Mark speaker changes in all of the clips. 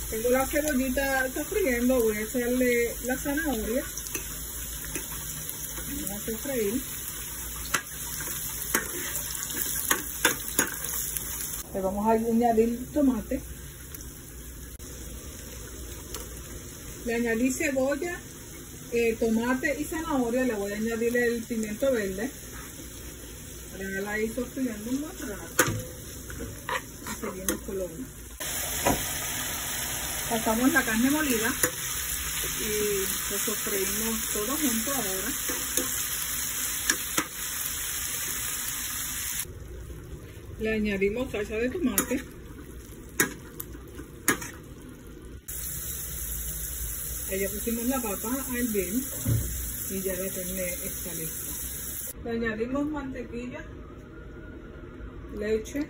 Speaker 1: Tengo la cebollita sofriendo, voy a echarle la zanahoria. Vamos a sofreír. Le vamos a añadir tomate. Le añadí cebolla, tomate y zanahoria. Le voy a añadir el pimiento verde. Para dejarla ahí sofriendo un buen rato. Y seguimos con lo mismo. Pasamos la carne molida y lo sofreímos todo junto ahora. Le añadimos salsa de tomate. Ya pusimos la papa a hervir y ya la carne está lista. Le añadimos mantequilla, leche,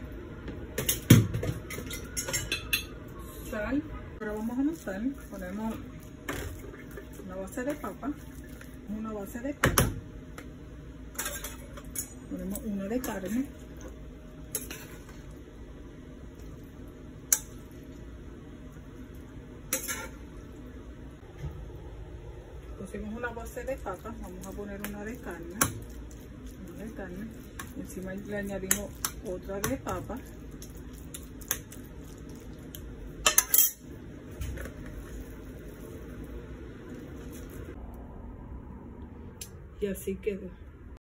Speaker 1: sal. Ahora vamos a amasar. Ponemos una base de papa, ponemos una de carne, pusimos una base de papa, vamos a poner una de carne, encima le añadimos otra de papa. Y así quedó.